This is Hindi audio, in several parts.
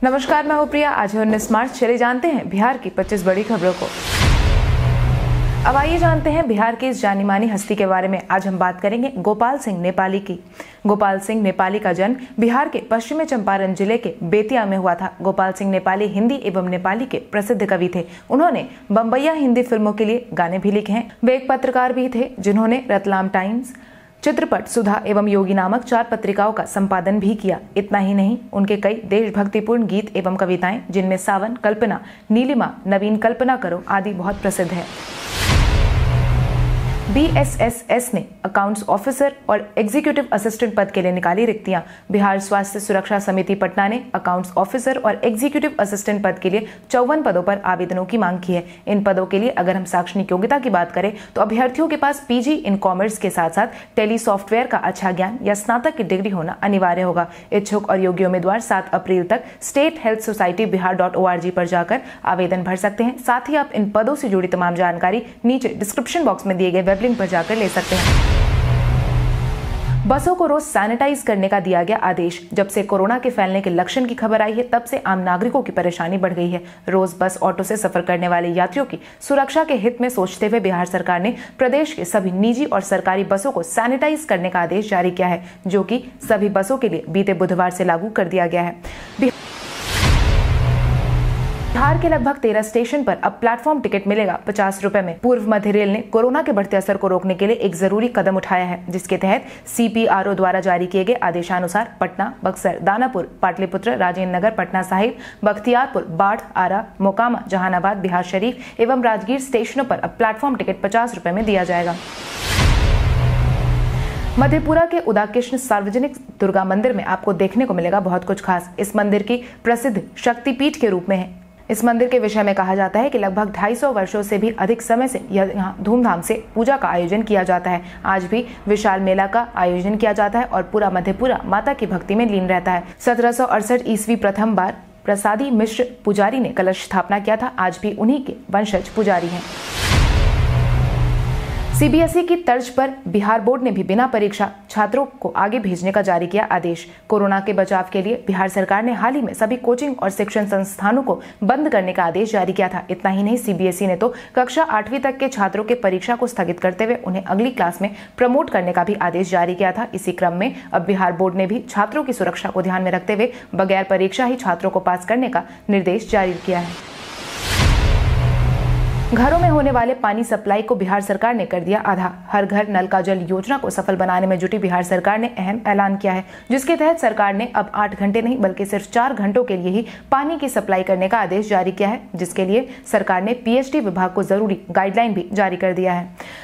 नमस्कार, मैं हूं प्रिया। आज है 19 मार्च। चले जानते हैं बिहार की 25 बड़ी खबरों को। अब आइए जानते हैं बिहार की इस जानी मानी हस्ती के बारे में। आज हम बात करेंगे गोपाल सिंह नेपाली की। गोपाल सिंह नेपाली का जन्म बिहार के पश्चिमी चंपारण जिले के बेतिया में हुआ था। गोपाल सिंह नेपाली हिंदी एवं नेपाली के प्रसिद्ध कवि थे। उन्होंने बम्बैया हिंदी फिल्मों के लिए गाने भी लिखे हैं। वे एक पत्रकार भी थे जिन्होंने रतलाम टाइम्स, चित्रपट, सुधा एवं योगी नामक 4 पत्रिकाओं का संपादन भी किया। इतना ही नहीं, उनके कई देशभक्तिपूर्ण गीत एवं कविताएं, जिनमें सावन, कल्पना, नीलिमा, नवीन कल्पना करो आदि बहुत प्रसिद्ध है। bsss ने अकाउंट्स ऑफिसर और एग्जीक्यूटिव असिस्टेंट पद के लिए निकाली रिक्तियां। बिहार स्वास्थ्य सुरक्षा समिति पटना ने अकाउंट्स ऑफिसर और एग्जीक्यूटिव असिस्टेंट पद के लिए 54 पदों पर आवेदनों की मांग की है। इन पदों के लिए अगर हम शैक्षणिक योग्यता की बात करें तो अभ्यर्थियों के पास पीजी इन कॉमर्स के साथ साथ टेली सॉफ्टवेयर का अच्छा ज्ञान या स्नातक की डिग्री होना अनिवार्य होगा। इच्छुक और योग्य उम्मीदवार 7 अप्रैल तक स्टेट हेल्थ सोसाइटी बिहार.org पर जाकर आवेदन भर सकते हैं। साथ ही आप इन पदों से जुड़ी तमाम जानकारी नीचे डिस्क्रिप्शन बॉक्स में दिए गए वेब लिंक पर जाकर ले सकते हैं। बसों को रोज सैनिटाइज करने का दिया गया आदेश। जब से कोरोना के फैलने के लक्षण की खबर आई है, तब से आम नागरिकों की परेशानी बढ़ गई है। रोज बस, ऑटो से सफर करने वाले यात्रियों की सुरक्षा के हित में सोचते हुए बिहार सरकार ने प्रदेश के सभी निजी और सरकारी बसों को सैनिटाइज करने का आदेश जारी किया है, जो कि सभी बसों के लिए बीते बुधवार से लागू कर दिया गया है। बिहार के लगभग 13 स्टेशन पर अब प्लेटफॉर्म टिकट मिलेगा 50 रुपए में। पूर्व मध्य रेल ने कोरोना के बढ़ते असर को रोकने के लिए एक जरूरी कदम उठाया है, जिसके तहत CPRO द्वारा जारी किए गए आदेशानुसार पटना, बक्सर, दानापुर, पाटलिपुत्र, राजेंद्र नगर, पटना साहिब, बख्तियारपुर, बाढ़, आरा, मोकामा, जहानाबाद, बिहार शरीफ एवं राजगीर स्टेशनों पर अब प्लेटफॉर्म टिकट 50 रुपए में दिया जाएगा। मधेपुरा के उदकिशन सार्वजनिक दुर्गा मंदिर में आपको देखने को मिलेगा बहुत कुछ खास। इस मंदिर की प्रसिद्ध शक्तिपीठ के रूप में है। इस मंदिर के विषय में कहा जाता है कि लगभग 250 वर्षों से भी अधिक समय से यहाँ धूमधाम से पूजा का आयोजन किया जाता है। आज भी विशाल मेला का आयोजन किया जाता है और पूरा मधेपुरा माता की भक्ति में लीन रहता है। 1768 ईस्वी प्रथम बार प्रसादी मिश्र पुजारी ने कलश स्थापना किया था। आज भी उन्हीं के वंशज पुजारी हैं। cbse की तर्ज पर बिहार बोर्ड ने भी बिना परीक्षा छात्रों को आगे भेजने का जारी किया आदेश। कोरोना के बचाव के लिए बिहार सरकार ने हाल ही में सभी कोचिंग और शिक्षण संस्थानों को बंद करने का आदेश जारी किया था। इतना ही नहीं, cbse ने तो कक्षा 8वीं तक के छात्रों के परीक्षा को स्थगित करते हुए उन्हें अगली क्लास में प्रमोट करने का भी आदेश जारी किया था। इसी क्रम में अब बिहार बोर्ड ने भी छात्रों की सुरक्षा को ध्यान में रखते हुए बगैर परीक्षा ही छात्रों को पास करने का निर्देश जारी किया है। घरों में होने वाले पानी सप्लाई को बिहार सरकार ने कर दिया आधा। हर घर नल का जल योजना को सफल बनाने में जुटी बिहार सरकार ने अहम ऐलान किया है, जिसके तहत सरकार ने अब 8 घंटे नहीं बल्कि सिर्फ 4 घंटों के लिए ही पानी की सप्लाई करने का आदेश जारी किया है, जिसके लिए सरकार ने PhD विभाग को जरूरी गाइडलाइन भी जारी कर दिया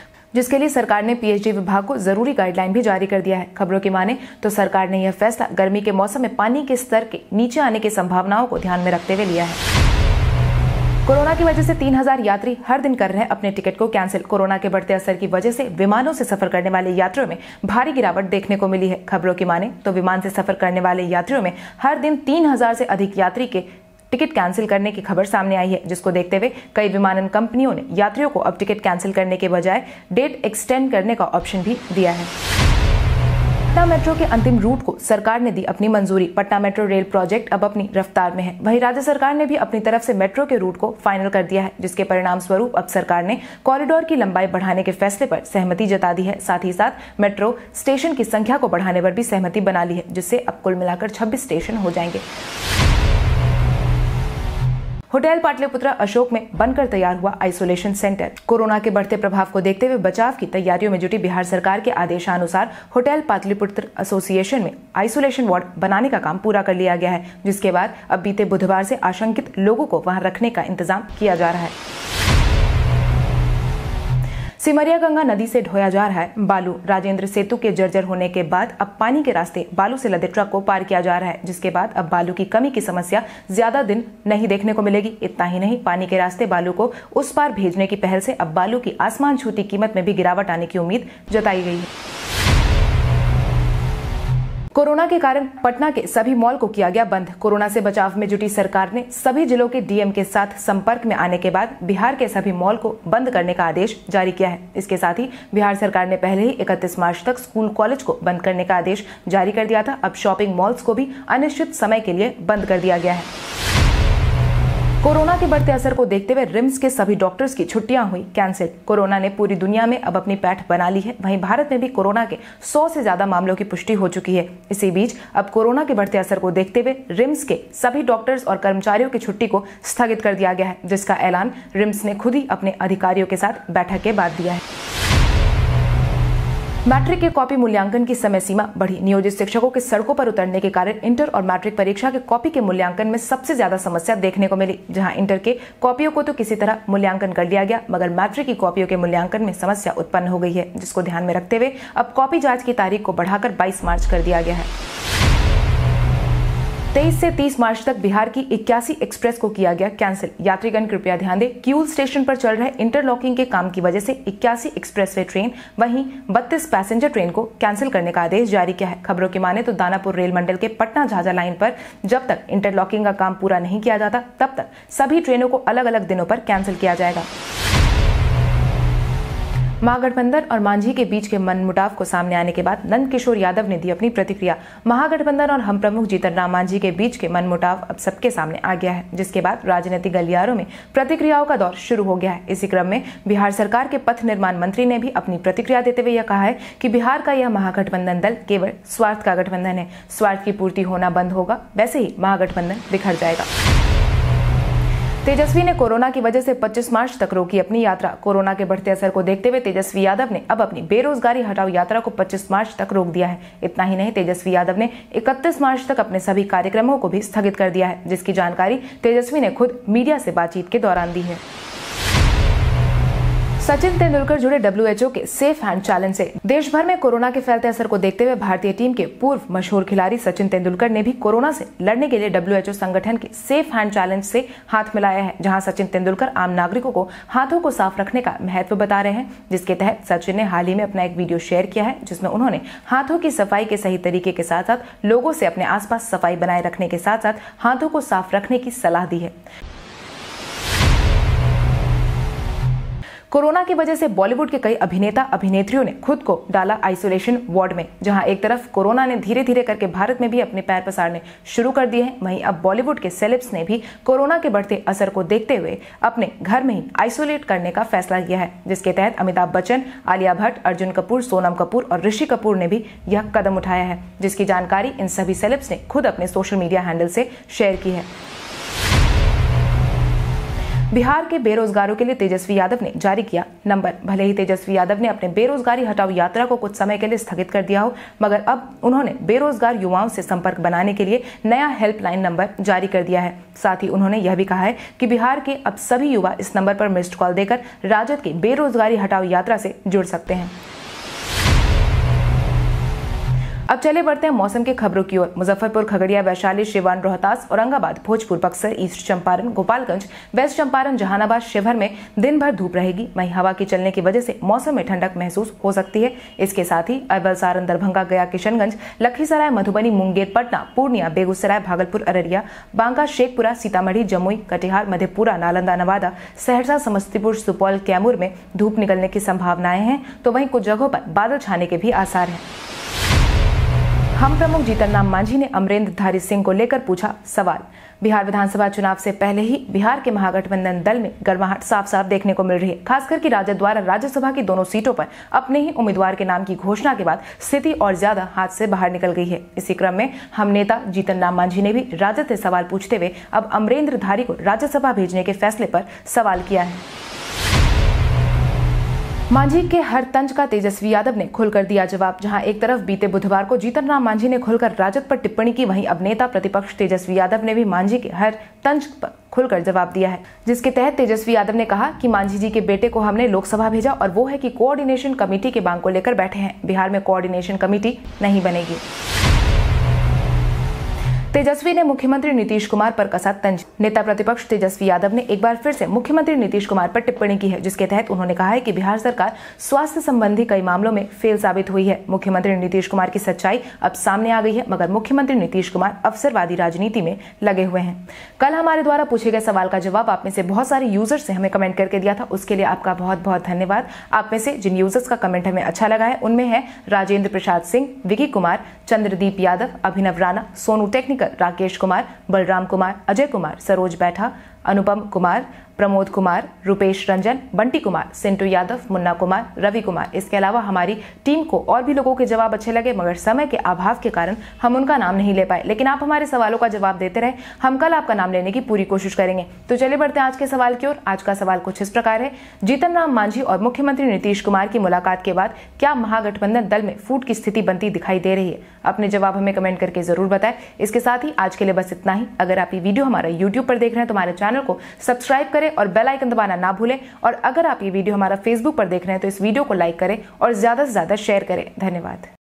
है। खबरों की माने तो सरकार ने यह फैसला गर्मी के मौसम में पानी के स्तर के नीचे आने की संभावनाओं को ध्यान में रखते हुए लिया है। कोरोना की वजह से 3000 यात्री हर दिन कर रहे हैं अपने टिकट को कैंसिल। कोरोना के बढ़ते असर की वजह से विमानों से सफर करने वाले यात्रियों में भारी गिरावट देखने को मिली है। खबरों की माने तो विमान से सफर करने वाले यात्रियों में हर दिन 3000 से अधिक यात्री के टिकट कैंसिल करने की खबर सामने आई है, जिसको देखते हुए कई विमानन कंपनियों ने यात्रियों को अब टिकट कैंसिल करने के बजाय डेट एक्सटेंड करने का ऑप्शन भी दिया है। पटना मेट्रो के अंतिम रूट को सरकार ने दी अपनी मंजूरी। पटना मेट्रो रेल प्रोजेक्ट अब अपनी रफ्तार में है। वहीं राज्य सरकार ने भी अपनी तरफ से मेट्रो के रूट को फाइनल कर दिया है, जिसके परिणाम स्वरूप अब सरकार ने कॉरिडोर की लंबाई बढ़ाने के फैसले पर सहमति जता दी है। साथ ही साथ मेट्रो स्टेशन की संख्या को बढ़ाने पर भी सहमति बना ली है, जिससे अब कुल मिलाकर 26 स्टेशन हो जाएंगे। होटल पाटलिपुत्रा अशोक में बनकर तैयार हुआ आइसोलेशन सेंटर। कोरोना के बढ़ते प्रभाव को देखते हुए बचाव की तैयारियों में जुटी बिहार सरकार के आदेशानुसार होटल पाटलिपुत्र एसोसिएशन में आइसोलेशन वार्ड बनाने का काम पूरा कर लिया गया है, जिसके बाद अब बीते बुधवार से आशंकित लोगों को वहां रखने का इंतजाम किया जा रहा है। सिमरिया गंगा नदी से ढोया जा रहा है बालू। राजेंद्र सेतु के जर्जर होने के बाद अब पानी के रास्ते बालू से लदे ट्रक को पार किया जा रहा है, जिसके बाद अब बालू की कमी की समस्या ज्यादा दिन नहीं देखने को मिलेगी। इतना ही नहीं, पानी के रास्ते बालू को उस पार भेजने की पहल से अब बालू की आसमान छूती कीमत में भी गिरावट आने की उम्मीद जताई गई है। कोरोना के कारण पटना के सभी मॉल को किया गया बंद। कोरोना से बचाव में जुटी सरकार ने सभी जिलों के डीएम के साथ संपर्क में आने के बाद बिहार के सभी मॉल को बंद करने का आदेश जारी किया है। इसके साथ ही बिहार सरकार ने पहले ही 31 मार्च तक स्कूल कॉलेज को बंद करने का आदेश जारी कर दिया था। अब शॉपिंग मॉल्स को भी अनिश्चित समय के लिए बंद कर दिया गया है। कोरोना के बढ़ते असर को देखते हुए रिम्स के सभी डॉक्टर्स की छुट्टियां हुई कैंसिल। कोरोना ने पूरी दुनिया में अब अपनी पैठ बना ली है। वहीं भारत में भी कोरोना के 100 से ज्यादा मामलों की पुष्टि हो चुकी है। इसी बीच अब कोरोना के बढ़ते असर को देखते हुए रिम्स के सभी डॉक्टर्स और कर्मचारियों की छुट्टी को स्थगित कर दिया गया है, जिसका ऐलान रिम्स ने खुद ही अपने अधिकारियों के साथ बैठक के बाद दिया है। मैट्रिक के कॉपी मूल्यांकन की समय सीमा बढ़ी। नियोजित शिक्षकों के सड़कों पर उतरने के कारण इंटर और मैट्रिक परीक्षा के कॉपी के मूल्यांकन में सबसे ज्यादा समस्या देखने को मिली। जहां इंटर के कॉपियों को तो किसी तरह मूल्यांकन कर लिया गया, मगर मैट्रिक की कॉपियों के मूल्यांकन में समस्या उत्पन्न हो गई है, जिसको ध्यान में रखते हुए अब कॉपी जांच की तारीख को बढ़ाकर 22 मार्च कर दिया गया है। 23 से 30 मार्च तक बिहार की 81 एक्सप्रेस को किया गया कैंसिल। यात्रीगण कृपया ध्यान दें, किऊल स्टेशन पर चल रहे इंटरलॉकिंग के काम की वजह से 81 एक्सप्रेसवे ट्रेन वहीं 32 पैसेंजर ट्रेन को कैंसिल करने का आदेश जारी किया है। खबरों की माने तो दानापुर रेल मंडल के पटना झाझा लाइन पर जब तक इंटरलॉकिंग का काम पूरा नहीं किया जाता, तब तक सभी ट्रेनों को अलग अलग दिनों पर कैंसिल किया जाएगा। महागठबंधन और मांझी के बीच के मनमुटाव को सामने आने के बाद नंद किशोर यादव ने दी अपनी प्रतिक्रिया। महागठबंधन और हम प्रमुख जीतन मांझी के बीच के मनमुटाव अब सबके सामने आ गया है, जिसके बाद राजनीतिक गलियारों में प्रतिक्रियाओं का दौर शुरू हो गया है। इसी क्रम में बिहार सरकार के पथ निर्माण मंत्री ने भी अपनी प्रतिक्रिया देते हुए यह कहा है कि बिहार का यह महागठबंधन दल केवल स्वार्थ का गठबंधन है। स्वार्थ की पूर्ति होना बंद होगा, वैसे ही महागठबंधन बिखर जाएगा। तेजस्वी ने कोरोना की वजह से 25 मार्च तक रोकी अपनी यात्रा। कोरोना के बढ़ते असर को देखते हुए तेजस्वी यादव ने अब अपनी बेरोजगारी हटाओ यात्रा को 25 मार्च तक रोक दिया है। इतना ही नहीं, तेजस्वी यादव ने 31 मार्च तक अपने सभी कार्यक्रमों को भी स्थगित कर दिया है, जिसकी जानकारी तेजस्वी ने खुद मीडिया से बातचीत के दौरान दी है। सचिन तेंदुलकर जुड़े WHO के सेफ हैंड चैलेंज से। देश भर में कोरोना के फैलते असर को देखते हुए भारतीय टीम के पूर्व मशहूर खिलाड़ी सचिन तेंदुलकर ने भी कोरोना से लड़ने के लिए WHO संगठन के सेफ हैंड चैलेंज से हाथ मिलाया है, जहां सचिन तेंदुलकर आम नागरिकों को हाथों को साफ रखने का महत्व बता रहे हैं। जिसके तहत सचिन ने हाल ही में अपना एक वीडियो शेयर किया है, जिसमें उन्होंने हाथों की सफाई के सही तरीके के साथ साथ लोगों से अपने आसपास सफाई बनाए रखने के साथ साथ हाथों को साफ रखने की सलाह दी है। कोरोना की वजह से बॉलीवुड के कई अभिनेता अभिनेत्रियों ने खुद को डाला आइसोलेशन वार्ड में। जहां एक तरफ कोरोना ने धीरे धीरे करके भारत में भी अपने पैर पसारने शुरू कर दिए हैं, वहीं अब बॉलीवुड के सेलेब्स ने भी कोरोना के बढ़ते असर को देखते हुए अपने घर में ही आइसोलेट करने का फैसला किया है। जिसके तहत अमिताभ बच्चन, आलिया भट्ट, अर्जुन कपूर, सोनम कपूर और ऋषि कपूर ने भी यह कदम उठाया है, जिसकी जानकारी इन सभी सेलेब्स ने खुद अपने सोशल मीडिया हैंडल से शेयर की है। बिहार के बेरोजगारों के लिए तेजस्वी यादव ने जारी किया नंबर। भले ही तेजस्वी यादव ने अपने बेरोजगारी हटाओ यात्रा को कुछ समय के लिए स्थगित कर दिया हो, मगर अब उन्होंने बेरोजगार युवाओं से संपर्क बनाने के लिए नया हेल्पलाइन नंबर जारी कर दिया है। साथ ही उन्होंने यह भी कहा है कि बिहार के अब सभी युवा इस नंबर पर मिस्ड कॉल देकर राजद की बेरोजगारी हटाओ यात्रा से जुड़ सकते हैं। अब चले बढ़ते हैं मौसम की खबरों की ओर। मुजफ्फरपुर, खगड़िया, वैशाली, सिवान, रोहतास, औरंगाबाद, भोजपुर, बक्सर, ईस्ट चंपारण, गोपालगंज, वेस्ट चंपारण, जहानाबाद, शिवहर में दिन भर धूप रहेगी। वहीं हवा के चलने की वजह से मौसम में ठंडक महसूस हो सकती है। इसके साथ ही अरवल, सारण, दरभंगा, गया, किशनगंज, लखीसराय, मधुबनी, मुंगेर, पटना, पूर्णिया, बेगूसराय, भागलपुर, अररिया, बांका, शेखपुरा, सीतामढ़ी, जमुई, कटिहार, मधेपुरा, नालंदा, नवादा, सहरसा, समस्तीपुर, सुपौल, कैमूर में धूप निकलने की संभावनाएं हैं, तो वहीं कुछ जगहों पर बादल छाने के भी आसार हैं। हम प्रमुख जीतन मांझी ने अमरेंद्रधारी सिंह को लेकर पूछा सवाल। बिहार विधानसभा चुनाव से पहले ही बिहार के महागठबंधन दल में गर्माहट साफ साफ देखने को मिल रही है। खासकर कि राजद द्वारा राज्यसभा की दोनों सीटों पर अपने ही उम्मीदवार के नाम की घोषणा के बाद स्थिति और ज्यादा हाथ से बाहर निकल गई है। इसी क्रम में हम नेता जीतन मांझी ने भी राजद से सवाल पूछते हुए अब अमरेंद्रधारी को राज्यसभा भेजने के फैसले पर सवाल किया है। मांझी के हर तंज का तेजस्वी यादव ने खुलकर दिया जवाब। जहां एक तरफ बीते बुधवार को जीतन राम मांझी ने खुलकर राजद पर टिप्पणी की, वहीं अब नेता प्रतिपक्ष तेजस्वी यादव ने भी मांझी के हर तंज पर खुलकर जवाब दिया है। जिसके तहत तेजस्वी यादव ने कहा कि मांझी जी के बेटे को हमने लोकसभा भेजा और वो है कि कोऑर्डिनेशन कमेटी के मांग को लेकर बैठे हैं। बिहार में कोऑर्डिनेशन कमेटी नहीं बनेगी। तेजस्वी ने मुख्यमंत्री नीतीश कुमार पर कसा तंज। नेता प्रतिपक्ष तेजस्वी यादव ने एक बार फिर से मुख्यमंत्री नीतीश कुमार पर टिप्पणी की है, जिसके तहत उन्होंने कहा है कि बिहार सरकार स्वास्थ्य संबंधी कई मामलों में फेल साबित हुई है। मुख्यमंत्री नीतीश कुमार की सच्चाई अब सामने आ गई है, मगर मुख्यमंत्री नीतीश कुमार अवसरवादी राजनीति में लगे हुए हैं। कल हमारे द्वारा पूछे गए सवाल का जवाब आप में से बहुत सारे यूजर्स ने हमें कमेंट करके दिया था, उसके लिए आपका बहुत बहुत धन्यवाद। आप में से जिन यूजर्स का कमेंट हमें अच्छा लगा है उनमें है राजेंद्र प्रसाद सिंह, विकी कुमार, चंद्रदीप यादव, अभिनव राणा, सोनू टेक्निकल, राकेश कुमार, बलराम कुमार, अजय कुमार, सरोज बैठा, अनुपम कुमार, प्रमोद कुमार, रुपेश रंजन, बंटी कुमार, सिंटू यादव, मुन्ना कुमार, रवि कुमार। इसके अलावा हमारी टीम को और भी लोगों के जवाब अच्छे लगे, मगर समय के अभाव के कारण हम उनका नाम नहीं ले पाए। लेकिन आप हमारे सवालों का जवाब देते रहे, हम कल आपका नाम लेने की पूरी कोशिश करेंगे। तो चलिए बढ़ते हैं आज के सवाल की ओर। आज का सवाल कुछ इस प्रकार है, जीतन राम मांझी और मुख्यमंत्री नीतीश कुमार की मुलाकात के बाद क्या महागठबंधन दल में फूट की स्थिति बनती दिखाई दे रही है? अपने जवाब हमें कमेंट करके जरूर बताएं। इसके साथ ही आज के लिए बस इतना ही। अगर आप ये वीडियो हमारा यूट्यूब पर देख रहे हैं तो हमारे चैनल को सब्सक्राइब करें और बेल आइकन दबाना ना भूलें। और अगर आप ये वीडियो हमारा फेसबुक पर देख रहे हैं तो इस वीडियो को लाइक करें और ज्यादा से ज्यादा शेयर करें। धन्यवाद।